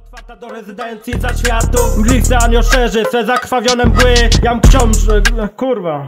Otwarta do rezydencji za światów. Mgliwce anioszerzy, se zakrwawione mgły. Jam książę, kurwa.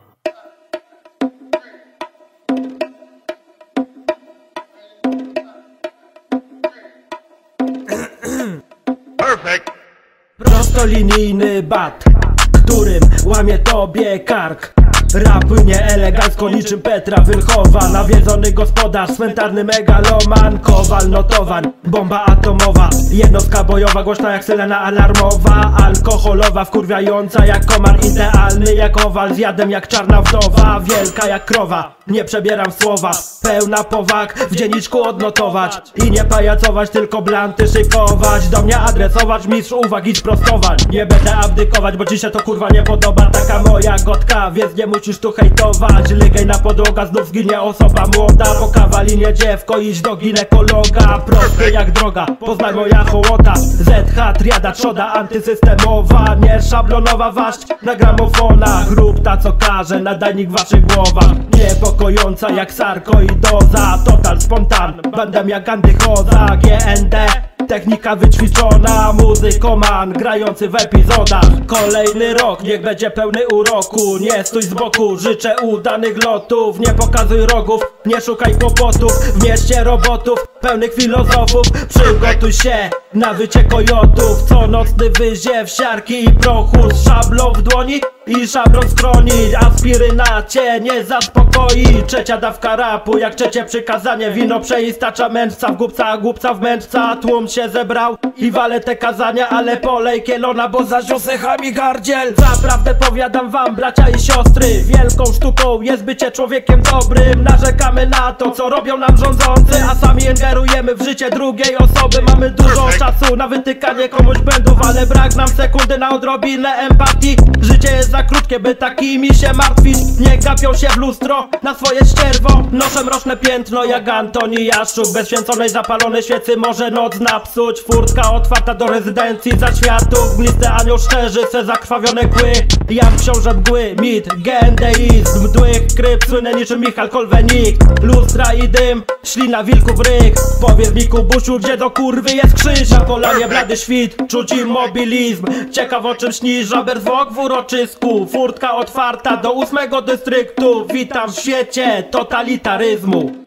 Perfect. Prostolinijny bat, którym łamie tobie kark. Rap płynie elegancko niczym Petra Wylchowa. Nawiedzony gospodarz, cmentarny megaloman. Kowal notowań, bomba atomowa. Jednostka bojowa, głośna jak syrena alarmowa. Alkoholowa, wkurwiająca jak komar. Idealny jak owal, zjadem jak czarna wdowa. Wielka jak krowa, nie przebieram słowa. Pełna powag, w dzienniczku odnotować. I nie pajacować, tylko blanty szykować. Do mnie adresować, mistrz uwag i sprostowań. Nie będę abdykować, bo ci się to kurwa nie podoba. Taka moja gotka, więc nie musisz tu hejtować. Lygej na podłoga, znów zginie osoba młoda. Po kawalinie dziewko, idź do ginekologa. Prosty jak droga, poznaj moja hołota. ZH, triada, trzoda antysystemowa. Nie szablonowa waść na gramofonach. Rób ta co każe, nadajnik w waszych głowach. Niepokojąca jak sarkoidoza. Total spontan, bandem jak antychoza. GND, technika wyćwiczona, muzykoman grający w epizodach. Kolejny rok, niech będzie pełny uroku. Nie stój z boku, życzę udanych lotów. Nie pokazuj rogów, nie szukaj kłopotów. W mieście robotów, pełnych filozofów. Przygotuj się na wycie kojotów. Co nocny wyziew siarki i prochu. Z szablą w dłoni i szablą z kroni. Aspiryna cię nie zaspokoi. Trzecia dawka rapu, jak trzecie przykazanie. Wino przeistacza mędrca w głupca, a głupca w mędrca. Tłum się zebrał i wale te kazania. Ale polej kielona, bo za ziosechami gardziel. Zaprawdę powiadam wam, bracia i siostry, wielką sztuką jest bycie człowiekiem dobrym. Narzekamy na to, co robią nam rządzący, a sami ingerujemy w życie drugiej osoby. Mamy dużo czasu na wytykanie komuś błędów, ale brak nam sekundy na odrobinę empatii. Życie jest za krótkie, by takimi się martwić. Nie gapią się w lustro na swoje ścierwo. Noszę mroczne piętno jak Antoni Jaszczuk. Bez święconej zapalonej świecy może noc napsuć. Furtka otwarta do rezydencji za światów. Mglisty anioł szczerzy, se zakrwawione kły. Jam książę mgły, mit, gendeizm. Mdłych kryp, słynę niczym Michal Kolwenik. Lustra i dym, ślina wilków rych. Powiedz mi Kubusiu, gdzie do kurwy jest krzyż? Na polanie blady świt, czuć immobilizm. Ciekaw o czym śni żaber zwłok w uroczysku. Furtka otwarta do 8 dystryktu. Witam w świecie totalitaryzmu.